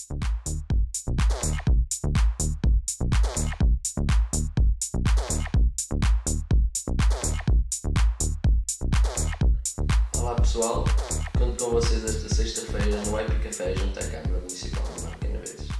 Olá pessoal, conto com vocês esta sexta-feira no Happy Café junto à Câmara Municipal de Marca.